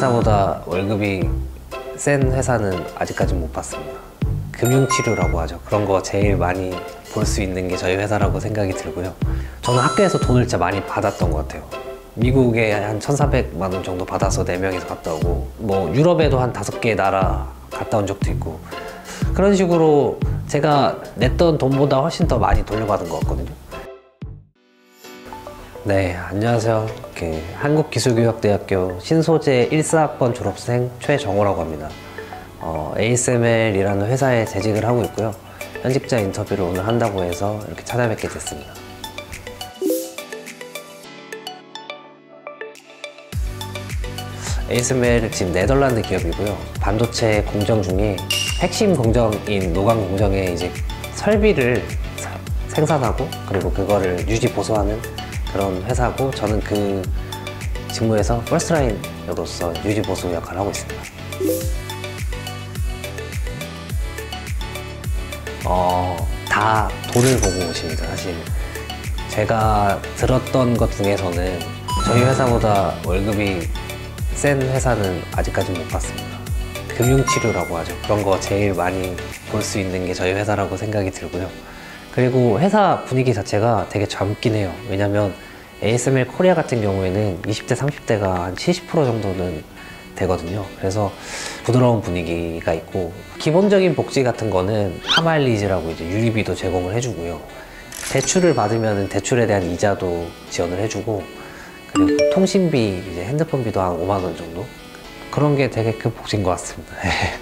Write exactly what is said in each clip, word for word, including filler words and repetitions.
회사보다 월급이 센 회사는 아직까지 못 봤습니다. 금융치료라고 하죠. 그런 거 제일 많이 볼 수 있는 게 저희 회사라고 생각이 들고요. 저는 학교에서 돈을 진짜 많이 받았던 것 같아요. 미국에 한 천사백만 원 정도 받아서 네 명이서 갔다 오고, 뭐 유럽에도 한 다섯 개 나라 갔다 온 적도 있고, 그런 식으로 제가 냈던 돈보다 훨씬 더 많이 돌려받은 것 같거든요. 네, 안녕하세요. 그 한국기술교육대학교 신소재 일, 사학번 졸업생 최정호라고 합니다. 어, 에이에스엠엘이라는 회사에 재직을 하고 있고요. 현직자 인터뷰를 오늘 한다고 해서 이렇게 찾아뵙게 됐습니다. 에이에스엠엘은 지금 네덜란드 기업이고요. 반도체 공정 중에 핵심 공정인 노광 공정에 이제 설비를 사, 생산하고 그리고 그거를 유지 보수하는 그런 회사고, 저는 그 직무에서 퍼스트라인으로서 유지 보수 역할을 하고 있습니다. 어, 다 돈을 보고 오십니다. 사실 제가 들었던 것 중에서는 저희 회사보다 월급이 센 회사는 아직까지 못 봤습니다. 금융치료라고 하죠. 그런 거 제일 많이 볼 수 있는 게 저희 회사라고 생각이 들고요. 그리고 회사 분위기 자체가 되게 젊긴 해요. 왜냐면 에이에스엠엘 코리아 같은 경우에는 이십 대, 삼십 대가 한 칠십 퍼센트 정도는 되거든요. 그래서 부드러운 분위기가 있고, 기본적인 복지 같은 거는 하마일리지라고 이제 유리비도 제공을 해주고요. 대출을 받으면 대출에 대한 이자도 지원을 해주고, 그리고 통신비, 이제 핸드폰비도 한 오만 원 정도? 그런 게 되게 큰 복지인 것 같습니다.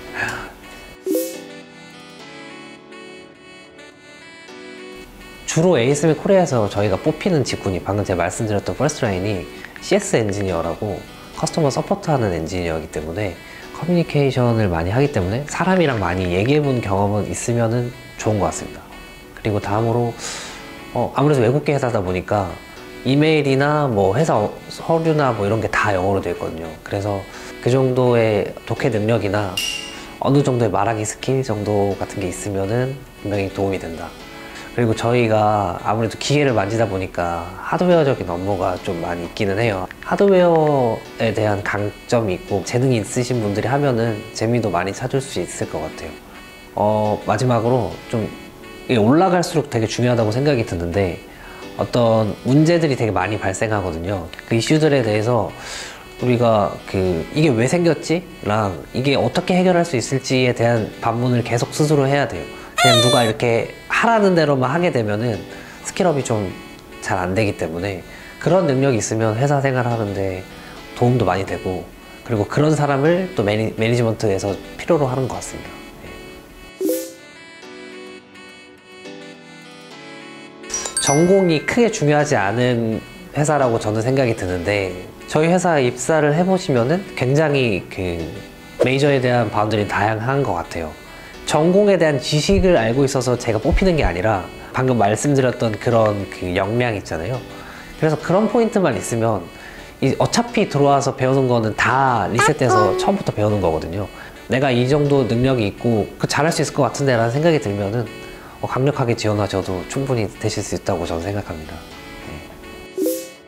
주로 에이에스엠엘 코리아에서 저희가 뽑히는 직군이 방금 제가 말씀드렸던 퍼스트라인이 씨에스 엔지니어라고 커스터머 서포트하는 엔지니어이기 때문에 커뮤니케이션을 많이 하기 때문에 사람이랑 많이 얘기해본 경험은 있으면 좋은 것 같습니다. 그리고 다음으로 어, 아무래도 외국계 회사다 보니까 이메일이나 뭐 회사 서류나 뭐 이런 게 다 영어로 되어 있거든요. 그래서 그 정도의 독해 능력이나 어느 정도의 말하기 스킬 정도 같은 게 있으면은 분명히 도움이 된다. 그리고 저희가 아무래도 기계를 만지다 보니까 하드웨어적인 업무가 좀 많이 있기는 해요. 하드웨어에 대한 강점이 있고 재능이 있으신 분들이 하면은 재미도 많이 찾을 수 있을 것 같아요. 어, 마지막으로 좀 이게 올라갈수록 되게 중요하다고 생각이 드는데, 어떤 문제들이 되게 많이 발생하거든요. 그 이슈들에 대해서 우리가 그 이게 왜 생겼지? 랑 이게 어떻게 해결할 수 있을지에 대한 반문을 계속 스스로 해야 돼요. 그냥 누가 이렇게 하라는 대로만 하게 되면은 스킬업이 좀 잘 안 되기 때문에 그런 능력이 있으면 회사 생활하는데 도움도 많이 되고, 그리고 그런 사람을 또 매니, 매니지먼트에서 필요로 하는 것 같습니다. 전공이 크게 중요하지 않은 회사라고 저는 생각이 드는데, 저희 회사 입사를 해보시면은 굉장히 그 메이저에 대한 바운더리는 다양한 것 같아요. 전공에 대한 지식을 알고 있어서 제가 뽑히는 게 아니라 방금 말씀드렸던 그런 그 역량 있잖아요. 그래서 그런 포인트만 있으면 어차피 들어와서 배우는 거는 다 리셋돼서 처음부터 배우는 거거든요. 내가 이 정도 능력이 있고 그 잘할 수 있을 것 같은데 라는 생각이 들면은 강력하게 지원하셔도 충분히 되실 수 있다고 저는 생각합니다. 네.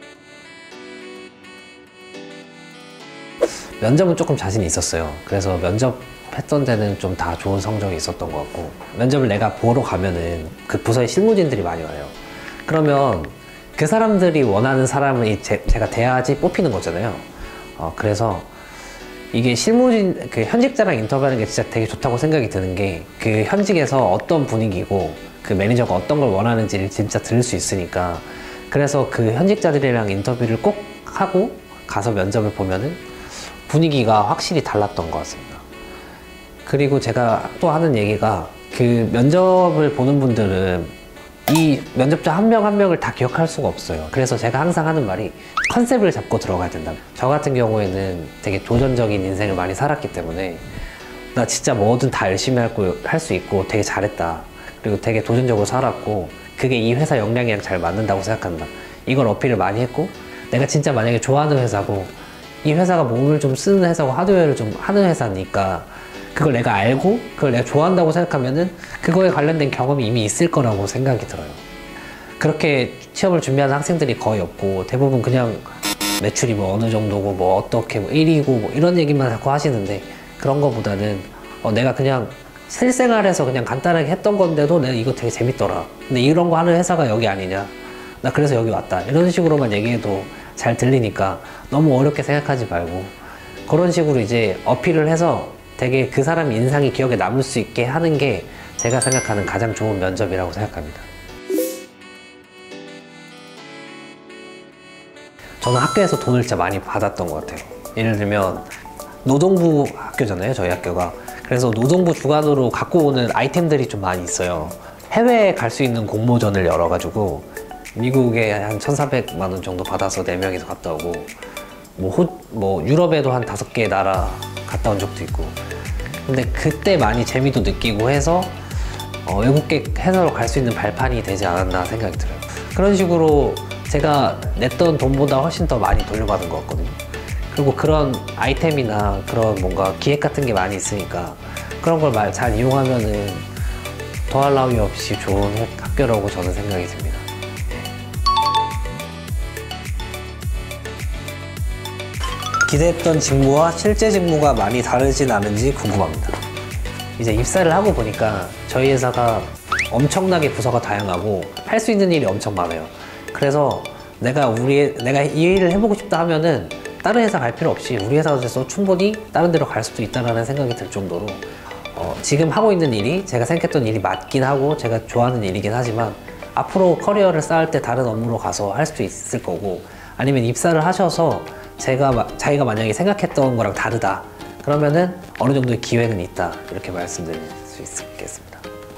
면접은 조금 자신이 있었어요. 그래서 면접 했던 데는 좀 다 좋은 성적이 있었던 것 같고, 면접을 내가 보러 가면은 그 부서에 실무진들이 많이 와요. 그러면 그 사람들이 원하는 사람을 제, 제가 대야지 뽑히는 거잖아요. 어, 그래서 이게 실무진, 그 현직자랑 인터뷰하는 게 진짜 되게 좋다고 생각이 드는 게, 그 현직에서 어떤 분위기고 그 매니저가 어떤 걸 원하는지를 진짜 들을 수 있으니까, 그래서 그 현직자들이랑 인터뷰를 꼭 하고 가서 면접을 보면은 분위기가 확실히 달랐던 것 같습니다. 그리고 제가 또 하는 얘기가, 그 면접을 보는 분들은 이 면접자 한 명 한 명을 다 기억할 수가 없어요. 그래서 제가 항상 하는 말이 컨셉을 잡고 들어가야 된다. 저 같은 경우에는 되게 도전적인 인생을 많이 살았기 때문에 나 진짜 뭐든 다 열심히 할 수 있고 되게 잘했다. 그리고 되게 도전적으로 살았고 그게 이 회사 역량이랑 잘 맞는다고 생각한다. 이걸 어필을 많이 했고, 내가 진짜 만약에 좋아하는 회사고 이 회사가 몸을 좀 쓰는 회사고 하드웨어를 좀 하는 회사니까 그걸 내가 알고 그걸 내가 좋아한다고 생각하면은 그거에 관련된 경험이 이미 있을 거라고 생각이 들어요. 그렇게 취업을 준비하는 학생들이 거의 없고 대부분 그냥 매출이 뭐 어느 정도고 뭐 어떻게 뭐 일 위고 뭐 이런 얘기만 자꾸 하시는데, 그런 거보다는 어, 내가 그냥 실생활에서 그냥 간단하게 했던 건데도 내가 이거 되게 재밌더라. 근데 이런 거 하는 회사가 여기 아니냐. 나 그래서 여기 왔다. 이런 식으로만 얘기해도 잘 들리니까 너무 어렵게 생각하지 말고 그런 식으로 이제 어필을 해서 되게 그 사람 인상이 기억에 남을 수 있게 하는 게 제가 생각하는 가장 좋은 면접이라고 생각합니다. 저는 학교에서 돈을 진짜 많이 받았던 것 같아요. 예를 들면 노동부 학교잖아요, 저희 학교가. 그래서 노동부 주관으로 갖고 오는 아이템들이 좀 많이 있어요. 해외에 갈 수 있는 공모전을 열어가지고 미국에 한 천사백만 원 정도 받아서 네 명이서 갔다 오고, 뭐, 호, 뭐 유럽에도 한 다섯 개 나라 갔다 온 적도 있고. 근데 그때 많이 재미도 느끼고 해서 어, 외국계 회사로 갈 수 있는 발판이 되지 않았나 생각이 들어요. 그런 식으로 제가 냈던 돈보다 훨씬 더 많이 돌려받은 것 같거든요. 그리고 그런 아이템이나 그런 뭔가 기획 같은 게 많이 있으니까 그런 걸 잘 이용하면은 더할 나위 없이 좋은 학교라고 저는 생각이 듭니다. 기대했던 직무와 실제 직무가 많이 다르진 않은지 궁금합니다. 이제 입사를 하고 보니까 저희 회사가 엄청나게 부서가 다양하고 할 수 있는 일이 엄청 많아요. 그래서 내가 우리 내가 이 일을 해보고 싶다 하면은 다른 회사 갈 필요 없이 우리 회사에서 충분히 다른 데로 갈 수도 있다는 생각이 들 정도로 어, 지금 하고 있는 일이 제가 생각했던 일이 맞긴 하고 제가 좋아하는 일이긴 하지만 앞으로 커리어를 쌓을 때 다른 업무로 가서 할 수도 있을 거고, 아니면 입사를 하셔서 제가 자기가 만약에 생각했던 거랑 다르다 그러면은 어느 정도의 기회는 있다, 이렇게 말씀드릴 수 있겠습니다.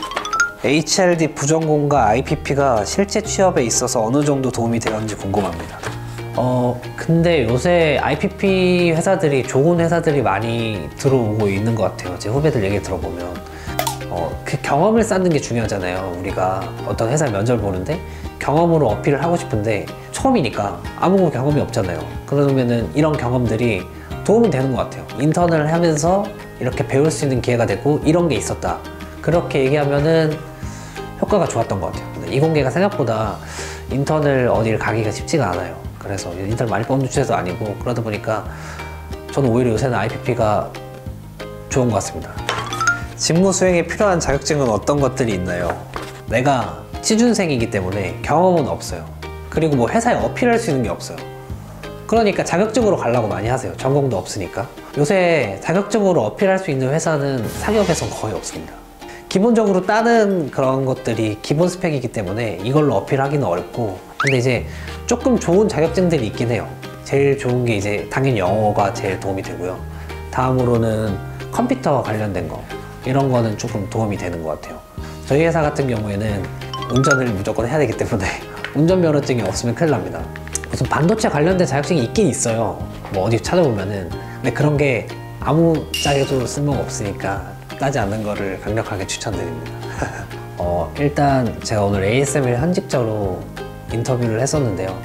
에이치알디 부전공과 아이피피가 실제 취업에 있어서 어느 정도 도움이 되었는지 궁금합니다. 어 근데 요새 아이피피 회사들이 좋은 회사들이 많이 들어오고 있는 것 같아요. 제 후배들 얘기 들어보면 어, 그 경험을 쌓는 게 중요하잖아요. 우리가 어떤 회사 면접을 보는데 경험으로 어필을 하고 싶은데 처음이니까 아무 경험이 없잖아요. 그러면은 이런 경험들이 도움은 되는 것 같아요. 인턴을 하면서 이렇게 배울 수 있는 기회가 되고 이런 게 있었다, 그렇게 얘기하면은 효과가 좋았던 것 같아요. 근데 이공계가 생각보다 인턴을 어디를 가기가 쉽지가 않아요. 그래서 인턴을 많이 뽑는 추세도 아니고, 그러다 보니까 저는 오히려 요새는 아이피피가 좋은 것 같습니다. 직무 수행에 필요한 자격증은 어떤 것들이 있나요? 내가 취준생이기 때문에 경험은 없어요. 그리고 뭐 회사에 어필할 수 있는 게 없어요. 그러니까 자격증으로 가려고 많이 하세요. 전공도 없으니까. 요새 자격증으로 어필할 수 있는 회사는 상업에선 거의 없습니다. 기본적으로 따는 그런 것들이 기본 스펙이기 때문에 이걸로 어필하기는 어렵고, 근데 이제 조금 좋은 자격증들이 있긴 해요. 제일 좋은 게 이제 당연히 영어가 제일 도움이 되고요. 다음으로는 컴퓨터 관련된 거, 이런 거는 조금 도움이 되는 것 같아요. 저희 회사 같은 경우에는 운전을 무조건 해야 되기 때문에 운전면허증이 없으면 큰일 납니다. 무슨 반도체 관련된 자격증이 있긴 있어요. 뭐 어디 찾아보면은. 근데 그런 게 아무 짝에도 쓸모가 없으니까 따지 않는 거를 강력하게 추천드립니다. 어, 일단 제가 오늘 에이에스엠엘 현직자로 인터뷰를 했었는데요.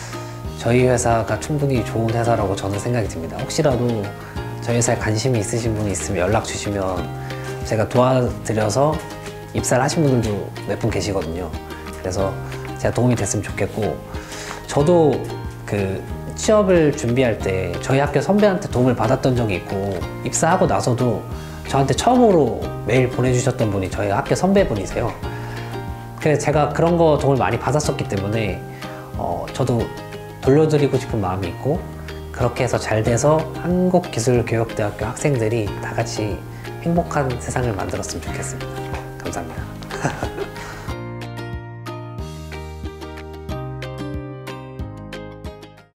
저희 회사가 충분히 좋은 회사라고 저는 생각이 듭니다. 혹시라도 저희 회사에 관심이 있으신 분이 있으면 연락 주시면 제가 도와드려서 입사를 하신 분들도 몇 분 계시거든요. 그래서 제가 도움이 됐으면 좋겠고, 저도 그 취업을 준비할 때 저희 학교 선배한테 도움을 받았던 적이 있고, 입사하고 나서도 저한테 처음으로 메일 보내주셨던 분이 저희 학교 선배분이세요. 그래서 제가 그런 거 도움을 많이 받았었기 때문에 어, 저도 돌려드리고 싶은 마음이 있고, 그렇게 해서 잘 돼서 한국기술교육대학교 학생들이 다 같이 행복한 세상을 만들었으면 좋겠습니다. 감사합니다.